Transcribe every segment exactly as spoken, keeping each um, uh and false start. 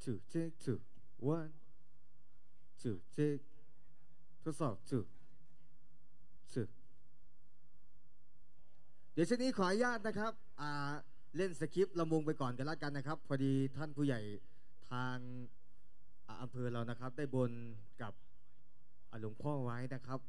two take two one two take ทดสอบ two two เดี๋ยวช่วงนี้ขออนุญาตนะครับอ่าเล่นสคริปต์ลำวงไปก่อนกันละกันนะครับพอดีท่านผู้ใหญ่ทางอำเภอเรานะครับได้บนกับหลวงพ่อไว้นะครับ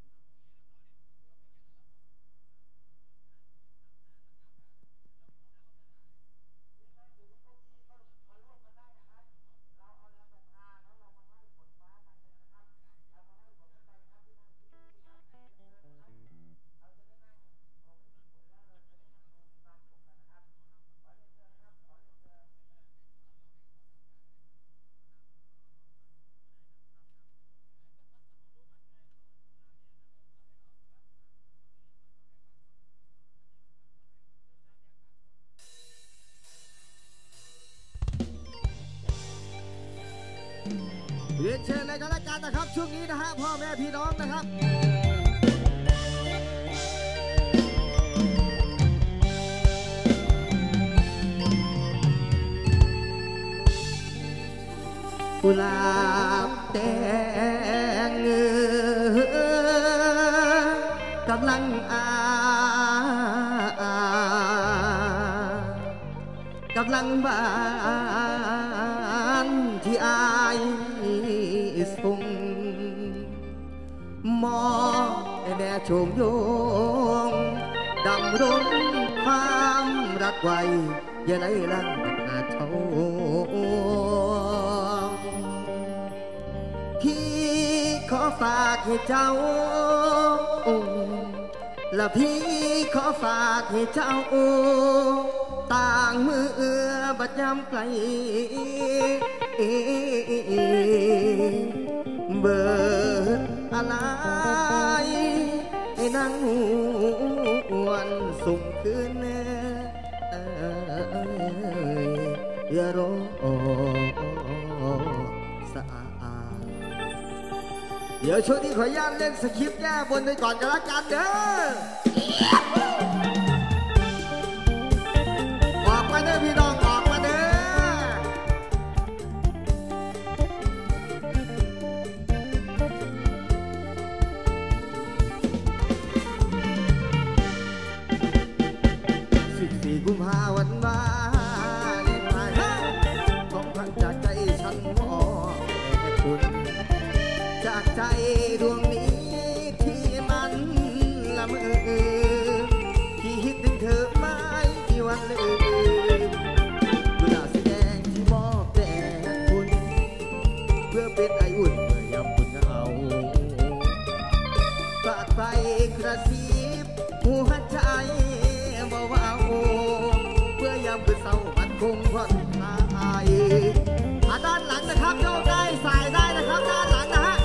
เรียนเชิญเลยกันละกันนะครับช่วงนี้นะฮะพ่อแม่พี่น้องนะครับกุหลาบแดงกำลังอากำลังบานที่อายส่งมองแด่ชมโยงดำรงความรักไว้อย่าไหลลังหาเท่าพี่ขอฝากให้เจ้าและพี่ขอฝากให้เจ้าต่างมือเอื้อบัดยำไกลเบิดอะไรให้นั่งวันส่งคืนแน่อย่ารอสะอาดเดี๋ยวช่วงนี้ขออนุญาตเล่นสคริปต์แก้บนไปก่อนกันละกันเด้อออกมาเด้อพี่น้องออกมาเด้อสิบสี่กุมภาพันธ์วันวาเลนไทน์ของพันจากใจฉันมอบให้คุณจากใจดวงนี้ที่มันละเมอที่คิดถึงเธอไม่มีวันลืมกุหลาบสีแดงที่มอบแด่คุณเพื่อเป็นไออุ่นเมื่อยามคุณเหงาฝากไปกระซิบหัวใจเบาๆเพื่อยามคืนเศร้ามันคงผ่อนคลายด้านหลังนะครับโยกได้สายได้นะครับด้านหลังนะฮะ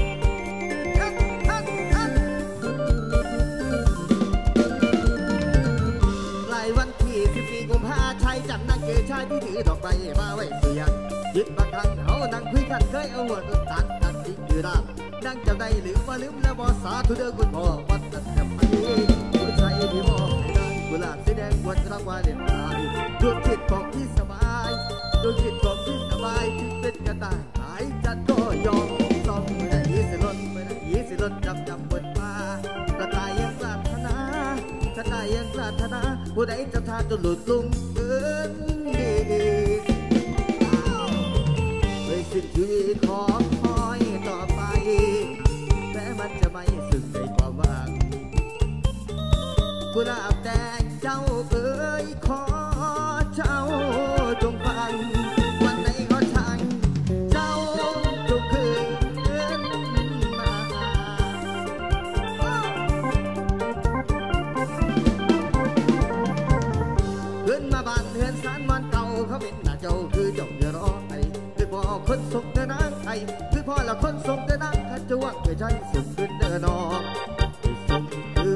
ใกล้วันที่สิบสี่กุมภาชายจันนั่งเจอชายที่ถือดอกใบมาไว้เสียงยิบบางครั้งเขานั่งคุยกันเคยเอาหัวตัดตัดสิคือรามนั่งจำได้หรือว่าลืมแล้วบอสาธุเด้อคุณพ่อวัดตัดจำไม่หัวใจที่มองให้ได้กุหลาบสีแดงวันรักว่าเด่นตายดวงจิตของพี่สบายดวงจิตของพี่สบายถึงเป็นกระต่ายหายจัดก็ยอมซ้อมไม่ได้ยีสิลนไม่ได้ยีสิลนจำจำบนฟ้ากระต่ายยังปรารถนากระต่ายยังปรารถนาผู้ใดจะทานจนหลุดลุ่มเกินดีเลยสิ้นชีวิตขอคอยต่อไปแม้มันจะไม่สึกในความว่างกุหลาบแดงเจ้าเอ๋ยขอเจ้าจงฟังวันไหนขอช่างเจ้าจงคืนมาขึ้นมาบ้านเฮือนสารมันเก่าเขาเป็นหน้าเจ้าคือเจ้าอย่ารอไอ้คือพ่อคนส่งเดินนางไอ้คือพ่อละคนส่งเดินนางข้าจะว่างเพื่อใจส่งขึ้นเดินนองส่งคือ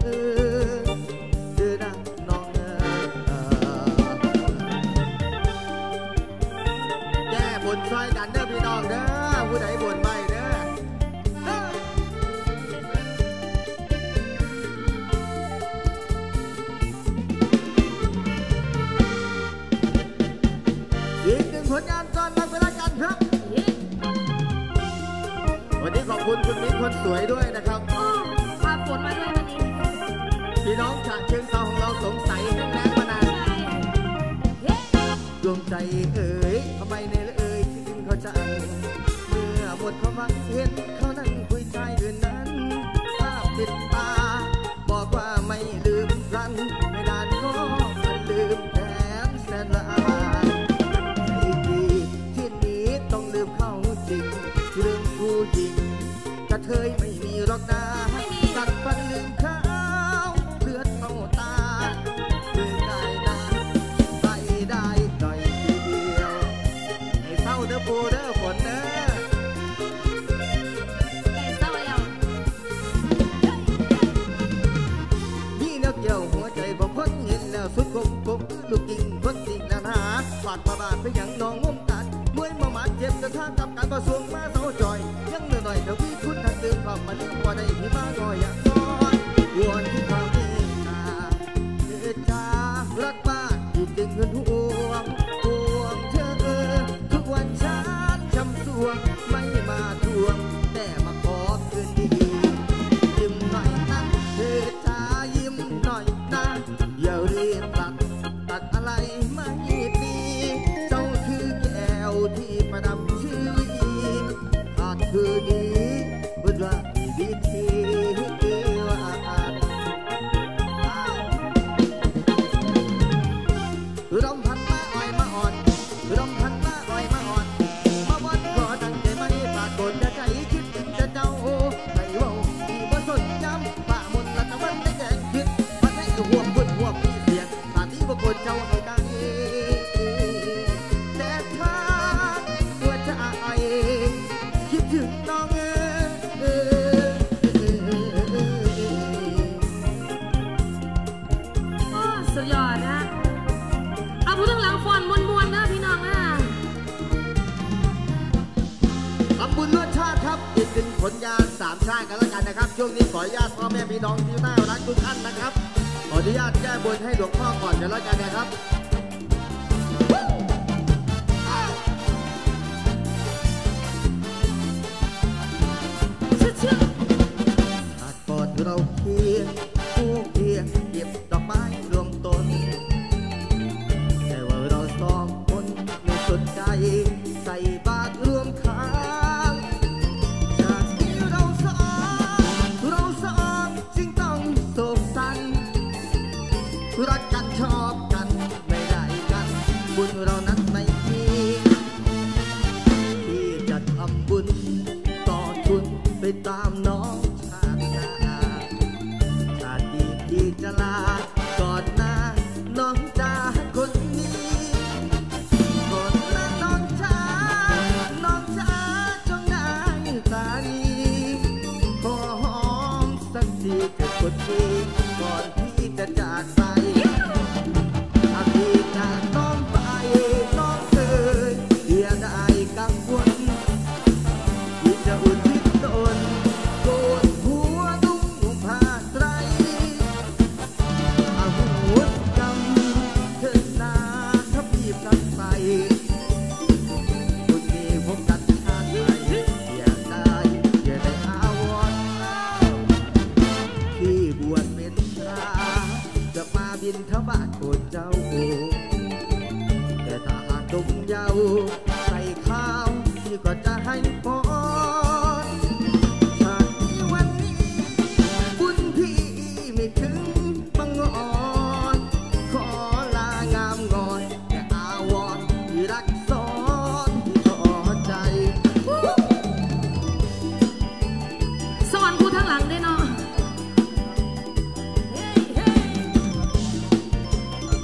บนซอยกันเด้อพี่น้องเด้อผู้ใดบนไม่เด้ออีกหนึ่งผลงานก่อนมาเป็นละกันคุณคุณมิ้นคนสวยด้วยนะครับพาฝนมาด้วยวันนี้พี่น้องฉะเชิงเทราของเราสงสัยแรงมานานดวงใจเอ๋ยทำไมในเอ๋ยคิดถึงเขาจังเมื่อหมดความหวังเห็นเขานั่งคุยชายอื่นนั้นภาพติดตาบอกว่าไม่ลืมรันไม่นานก็มันลืมแทนแสนละอายใจดีที่นี้ต้องลืมเขาจริงลืมผู้หญิงกระเทยไม่มีหรอกนะตัดฟันลืมเขาเลือดเข้าตาลืมได้นะไปได้หน่อยทีเดียวให้เศร้าเด้อปูเด้อฝนเด้อเศร้าแล้วนี่เนื้อเกี่ยวหัวใจบอกคนเห็นแล้วสุดคงคงลูกจริงคนจริงนะหาฝากมาบ้านไปยังน้องงมกันมวยมาหมาดเจ็บจะท่ากับการประสวงมาเศร้าจอยยังเหนื่อยหน่อยเดี๋ยวพี่คุณทันตื่นความมาลืมว่าได้ที่มาก่อยอย่างน้อยวนที่เขาเมตตาเถิดจ้ารักบ้านที่ดึงเงินห่วงห่วงเธอทุกวันฉันช้ำสวงไม่มาทวงแต่มาขอคืนดียิ้มหน่อยนะเถิดจ้ายิ้มหน่อยนะอย่ารีบตัดตัดอะไรไม่ดีเจ้าคือแก้วที่ประดับชื่อขาดคืนนี้บนว่าวิธีว่ารำพันมาอ่อยมาอ่อนรำพันมาอ่อยมาอ่อนมาวันขอดังใจไม่ปากคนจะใจคิดถึงจะเจ้าใจว่าที่บ่สนจำป่ามนละตะวันได้แก่คิดพันให้ห่วงบุญห่วงมีเสียงตาที่บ่คนเจ้าไม่ได้แต่ถ้าหัวใจคิดถึงน้องเออโอ้สุดยอดนะเอาผู้ทั้งหลังฟอนมวนๆนะพี่น้องนะขอบคุณรสชาติครับอีกหนึ่งผลงานสามชาติกันแล้วกันนะครับช่วงนี้ขออนุญาตพ่อแม่พี่น้องที่น่ารักทุกท่านนะครับขออนุญาตแก้บนให้หลวงพ่อก่อนกันแล้วกันนะครับอาจกอดเราเคียงคู่เคียงเก็บดอกไม้รวมต้นแต่ว่าเราสองคนไม่สนใจใส่บาตรรวมค้างจากนี้เราสองเราสองจึงต้องโศกสันรักกันชอบกันไม่ได้กันบุญเรานั้นไม่มีที่จะทำบุญต่อทุนไปตามน้องชาติหน้าชาติดีที่จะลาก่อนหน้าน้องจ้าคนนี้ก่อนหน้าน้องจ้าน้องจ้าจงได้ตาดีขอหอมสักทีเถิดคนดีก่อนที่จะจากไปอาทิตย์หน้าต้องไปน้องเอ๋ยอย่าได้กังวลที่จะอุ่นทิศตนโกนหัวนุ่งผ้าไตรอาหัวจำเถิดนาถ้าพี่พลัดไปคุณมีพบกันชาติไหนอย่าได้อย่าได้อาวรณ์ที่บวชเป็นพระจะมาบินทบาทโปรดเจ้าแต่ถ้าหากดมเยาใส่ข้าวพี่ก็จะให้พรชาตินี้วันนี้บุญพี่ไม่ถึงบังอ่อนขอลางามงอนแต่อาวรณ์ที่รักซ้อนที่ทอใจสอนผู้ทั้งหลังได้เนาะ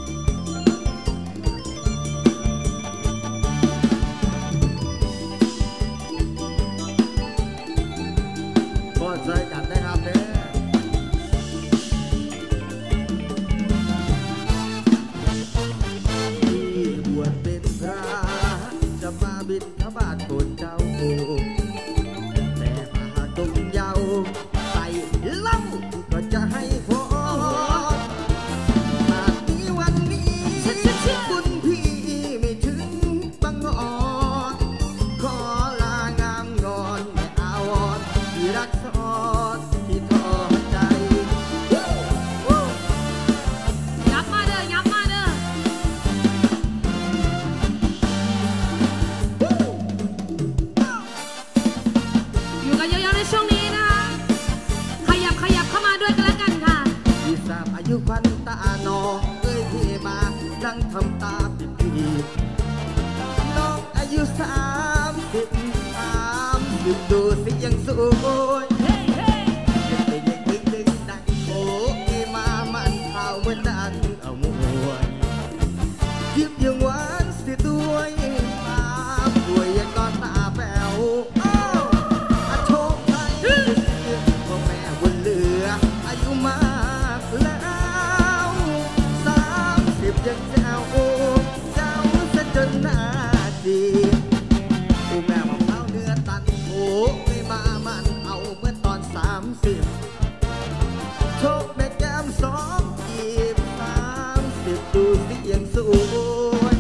ยุควันตาหนอเอ้ยพี่มานั่งทำตาปิดปีน้องอายุสามสิบสามสิบดูสิยังสวยยังเป็นยังดึงดึงดังโอ้ยมามันเท่าเหมือนดันเอามวยยิ้มยังหวานสิด้วยตาป่วยยังนอนตาแป๋วอาโชคไทยพ่อแม่บนเรืออายุมากแล้วสามสิบยังเจ้าโอ้เจ้าซะจนหน้าดีโอ้แม่มะพร้าวเนื้อตันโอ้ไม่มามันเอาเมื่อตอนสามสิบโชคแม่แก้มสองจีบสามสิบดูสิยังสวย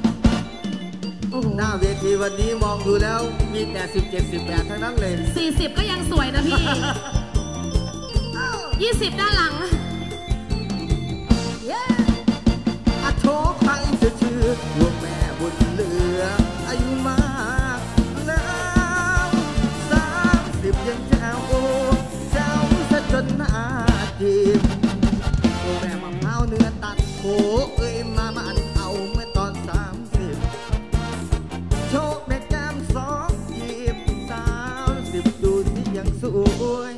หน้าเวทีวันนี้มองดูแล้วมีแต่สิบเจ็ดสิบแปดทั้งนั้นเลยสี่สิบก็ยังสวยนะพี่ยี่สิบด้านหลังอาโชคใครจะเชื่อว่าแม่บนเรืออายุมากแล้วสามสิบยังเจ้าโอ้เจ้าซะจนหน้าจีบโอ้แม่มะพร้าวเนื้อตัดโอ้เอ้ยมามันเอาเมื่อตอนสามสิบโชคแม่แก้มสองจีบสามสิบดูสิยังสวย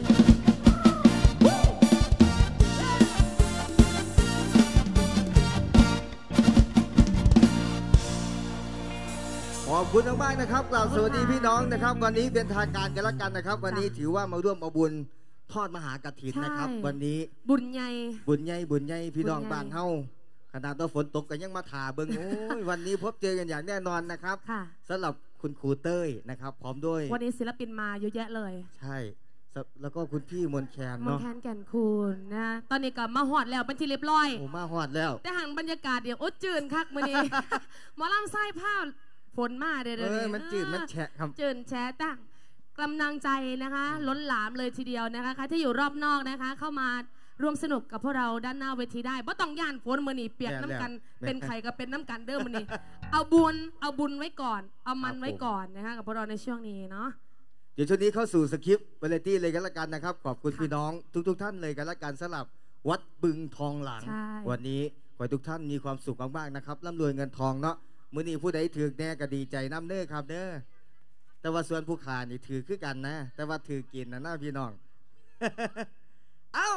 ขอบคุณมากๆนะครับกล่าวสวัสดีพี่น้องนะครับวันนี้เป็นทางการกันละกันนะครับวันนี้ถือว่ามาร่วมเอาบุญทอดมหากฐินนะครับวันนี้บุญใหญ่บุญใหญ่บุญใหญ่พี่น้องบ้านเฮาขนาดตอนฝนตกก็ยังมาถ่าเบิ้งโอ้ยวันนี้พบเจอกันอย่างแน่นอนนะครับสำหรับคุณครูเต้ยนะครับพร้อมด้วยวันนี้ศิลปินมาเยอะแยะเลยใช่แล้วก็คุณพี่มนแคนเนาะมนแคนแก่นคูณนะตอนนี้ก็มาหอดแล้วเป็นที่เรียบร้อยโอ้มาหอดแล้วแต่หันบรรยากาศเดี๋ยวโอ๊ตจืนคักมื้อนี้หมอลำไส้ผ้าฝนมาเด้อเออมันจืดมันแฉะครับจืดแฉะตั้งกำลังใจนะคะล้นหลามเลยทีเดียวนะคะใครที่อยู่รอบนอกนะคะเข้ามาร่วมสนุกกับพวกเราด้านหน้าเวทีได้เพราะต้องย่านฝนมือนี่เปียกน้ำกันเป็นไข่กับเป็นน้ำกันเดิมมือนี่เอาบุญเอาบุญไว้ก่อนเอามันไว้ก่อนนะคะกับพวกเราในช่วงนี้เนาะเดี๋ยวช่วงนี้เข้าสู่สคริปต์วาไรตี้เลยกันละกันนะครับขอบคุณพี่น้องทุกๆท่านเลยกันละกันสำหรับวัดบึงทองหลางวันนี้ขอให้ทุกท่านมีความสุขมากๆนะครับร่ำรวยเงินทองเนาะมื้อนี้ผู้ใดถือแน่ก็ดีใจน้ำเน้อครับเด้อแต่ว่าส่วนผู้ขานี่ถือคือกันนะแต่ว่าถือกินนะน้าพี่น้อง เอ้า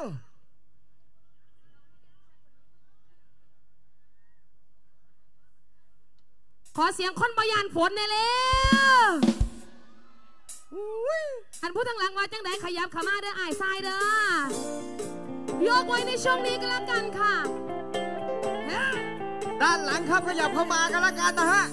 ขอเสียงคนบยานฝนได้แล้วหันผู้ทั้งหลังว่าจังไดขยับขามาเด้ออ้ายทรายเด้อยกไว้ในช่วงนี้ก็แล้วกันค่ะด้านหลังครับขยับเข้ามากันละกันนะฮะ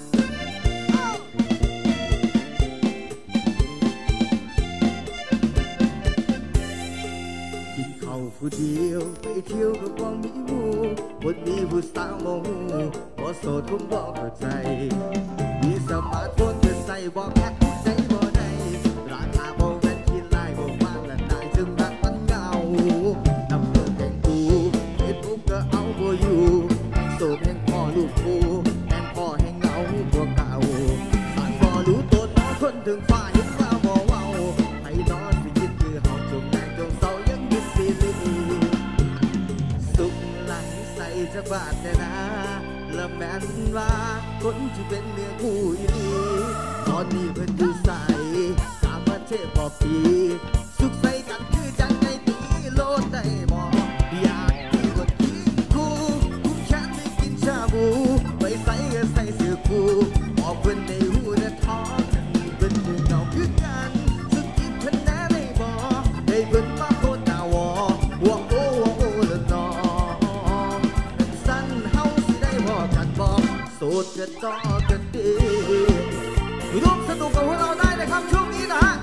กินข้าวผู้เดียวไปเที่ยวกับวงมีหมู่บนมีผู้สาวโมโหบ่โสดคงบ่เข้าใจมีสมาร์ทโฟนจะใส่บ่แอปใจบ่ได้ราคาบ่แม่นคิดไล่บ่มาและนายจึงรักมันเงาน้ำเลือดแข่งกูเฟซบุ๊กก็เอาบ่อยู่โสดแห่งพ่อลูกกูแห่งพ่อแห่งเงาพวกเก่าสั่งบ่รู้ตัวน้องคนถึงฝ่าเห็นว่าบ่เว้าให้นอนสิคิดคือเฮาจงแรงจงเศร้ายังยึดสิลีสุขหลังใส่จะบาดแต่นะละแม่นว่าคนที่เป็นเนื้อคู่อีหลีตอนนี้เพิ่นอยู่ใส่สามประเทศบ่ปีสุขใส่กันคือจังไงตีโลดได้บ่อยากมีคนกินคู่คุ้มแค่ไม่กินชาบูไปใส่ก็ใส่เสื้อคู่ออกเพิ่นในหูและท้องเพิ่นคือเก่าคือกันสุดจิตเพิ่นแน่ได้บ่ให้เพิ่นมาโคตรหน้าวอว่าโอ้ว่าโอ้ละน้องสั้นเฮาสิได้พอกันบ่โสดกันต่อกันดีร่วมสนุกกับพวกเราได้นะครับช่วงนี้นะฮะ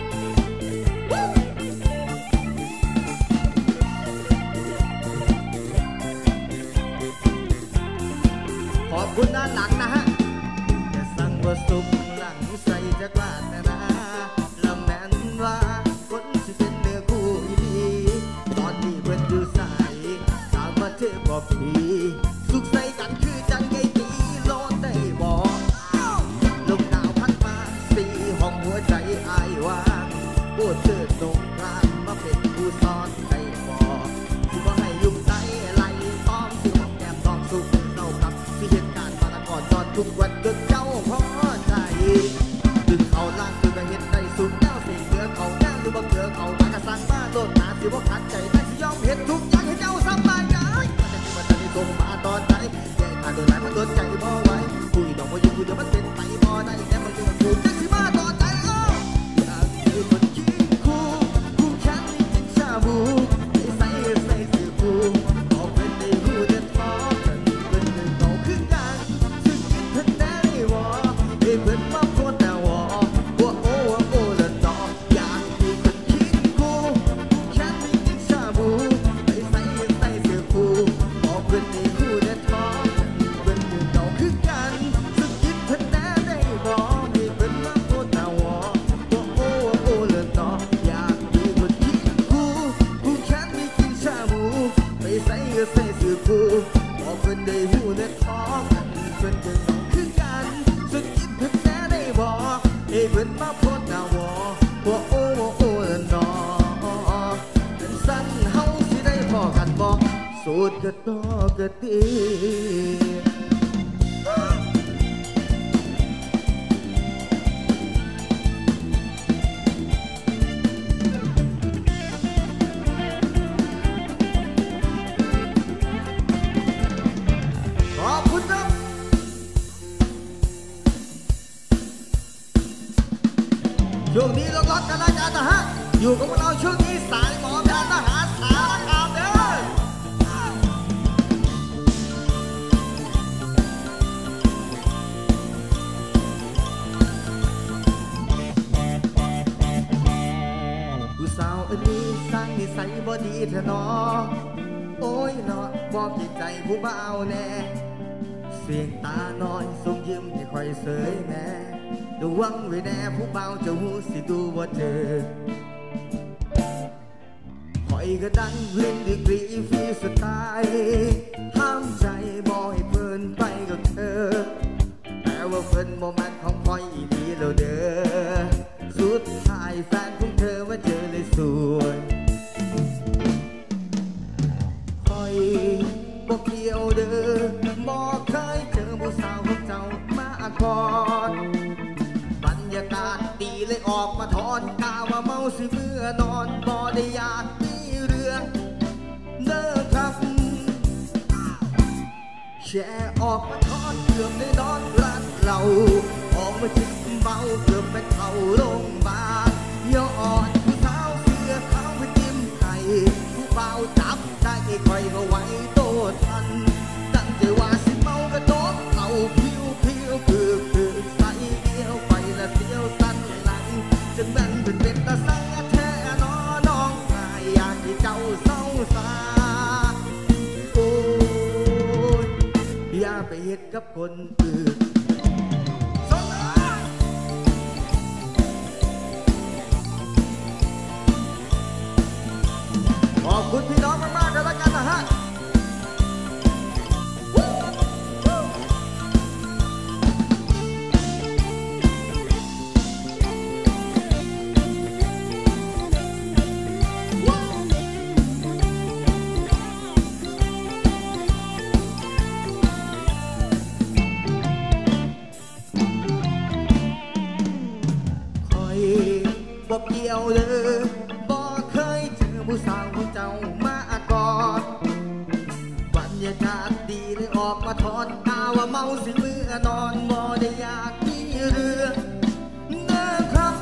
ขอบคุณด้านหลังนะฮะจะสั่งว่าสุขหลังใส่จะกลาดนะนะละแม่นว่าคนที่เป็นเนื้อคู่อีดีตอนนี้เพิ่นอยู่ใส่สามประเทศบอกพีสุขใส่กันคือจังไงตีโลดได้บอกลมหนาวพัดมาสี่ห้องหัวใจอายว่างโบเธอตรงกลางมาเป็นผู้ซ้อนได้บอกที่ว่าให้ยุ่งใจทุกวันจนเจ้าพอใจดึงเขาล่างดึงไปเห็นในสุดแนวสิ่งเกลือเขาแน่หรือบ่เกลือเขามากระสังมาโลดหนาสิบ่ขัดใจแต่สิยอมเห็นทุกอย่างให้เจ้าสบายใจมันจะมีวันที่ส่งมาตอนไหนแย่ขาดโดนไหนมันโดนใจบ่ไหวคุยดอกว่าอยู่เดี๋ยวมันเป็นไปบ่ได้แต่มันยังถูกจังสิมาตอนไหนเอ้าอยากมีคนคิดคู่คู่แค่นี้กินชาบูใส่ใส่เสื้อคู่ออกเป็นในหูเดินท้อกันเป็นเรื่องเก่าขึ้นกันซึ่งคิดทันได้วอเอ้เพื่อนมาโคตรแต่วอว่าโอ้ว่าโอ้ละต่ออยากมีคนคิดคู่คู่แค่นี้กินชาบูใส่ใส่ใส่เสื้อคู่ออกเป็นในหูเดินท้อกันเป็นเรื่องเก่าขึ้นกันซึ่งคิดทันได้วอเอ้เพื่อนมาโคตรแต่วอว่าโอ้ว่าโอ้ละต่ออยากมีคนคิดคู่คู่แค่นี้กินชาบูใส่ใส่ใส่เสื้อคู่ออกเป็นในหูเดินท้อกันเป็นเรื่องเก่าขึ้นกันซึ่งคิดทันได้วอเอ้เพื่อนมาโคตรแต่วอว่าโอ้ว่าโอ้ละต่อเป็นสั้นเฮาสิได้พอกันบ่สูดก็ต่อก็ดี ขอบคุณครับช่วงนี้ล็อกๆกันนะจ๊ะนะฮะอยู่กับพวกเราช่วงนี้สายหมอแพทย์ทหารสารคามเด้อผู้สาวอันนี้สร้างนิสัยบ่ดีเถอะน้องโอ้ยเนาะบอกจิตใจผู้บ่าวแน่เสียงตาน้อยส่งยิ้มให้คอยเสยแน่ระวังไว้แน่ผู้บ่าวจะหูสิดูว่าเธอคอยก็ดังเล่นดีกรีฟรีสไตล์ห้ามใจบ่ให้เพิ่นไปกับเธอแต่ว่าเพิ่นบ่มันของคอยอีดีแล้วเด้อสุดท้ายแฟนของเธอมาเจอเลยสวยคอยบ่เกี่ยวเด้อบ่เคยเจอผู้สาวของเจ้ามาก่อนบรรยากาศดีเลยออกมาถอนกาว่าเมาสิเมื่อนอนบ่ได้อยากมีเรื่องเด้อครับแช่ออกมาถอนเกือบได้นอนร้านเราออกมาจิบเมาเกือบไปเข้าโรงพยาบาลย้อนผู้สาวเสื้อขาวไปจิ้มไข่ผู้เบาจับได้คอยก็ไว้โตทันตั้งใจว่าสิเมากระโดดเหล่าผิวผิวคือคือใส่เดียวไปละเสียวสั้นหลังจึงแบ่งเป็นเป็นตาสังแท้น้อน้องกายอยากให้เจ้าเศร้าสาโอ้ยอย่าไปเฮ็ดกับคนอื่นขอบคุณพี่น้องมากๆกันแล้วกันนะฮะคอยบอกเกี่ยวเลยบอกเคยเจอผู้สาวของเจ้ามาก่อนบรรยากาศดีเลยออกมาถอนตาว่าเมาสิเมื่อนอนบ่ได้อยากมีเรื่องนะครับ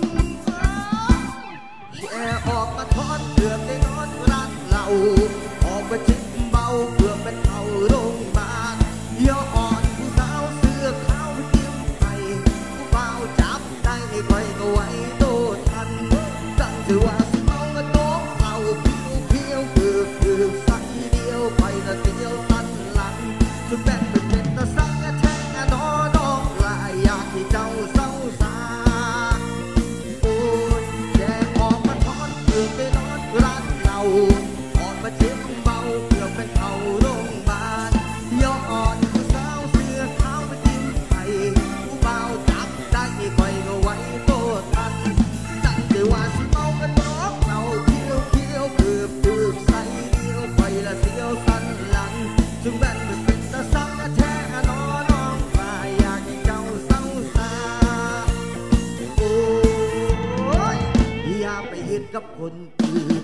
แค่ออกมาถอนเกือบได้นอนร้านเหล้าออกมาจิบเบาเกือบไปเข้าโรงพยาบาลย่ออ่อนผู้สาวเสื้อขาวไปจิ้มไข่ผู้เบาจับได้ให้คอยก็ไว้โตทันตั้งใจว่าสิเมากระโดดเหล้าผิวผิวคือคือใส่เดียวไปละเดียวตันหลังจนแบ่งเป็นเป็นตาสังแท้น้อน้องลายอยากให้เจ้าเศร้าสาโอ้ยแค่ออกมาถอนเกือบไปนอนร้านเหล้าออกมาเจ็บเบาเกือบไปเข้าโรงพยาบาลย่ออ่อนผู้สาวเสื้อขาวไปจิ้มไข่ผู้เบาจับได้คอยก็ไว้โตทันตั้งใจว่าสิเมากันนอกเราเที่ยวเที่ยวเกือบเกือบใส่เดียวไปละเสียวสั้นหลังจึงแบ่งเป็นเป็นตาสังแท้น้อน้องกลายคนอื่น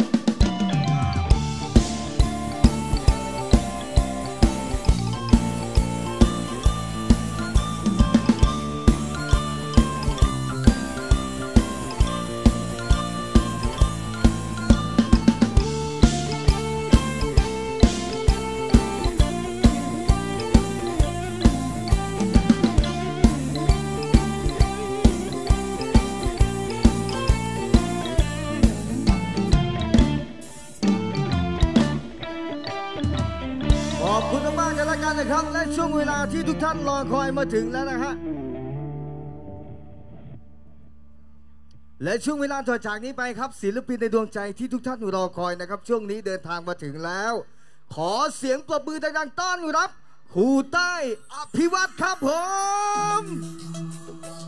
ขอบคุณมากๆกันแล้วกันนะครับและช่วงเวลาที่ทุกท่านรอคอยมาถึงแล้วนะฮะและช่วงเวลาต่อจากนี้ไปครับศิลปินในดวงใจที่ทุกท่านรอคอยนะครับช่วงนี้เดินทางมาถึงแล้วขอเสียงปรบมือดังๆต้อนรับครูใต้อภิวัตรครับผม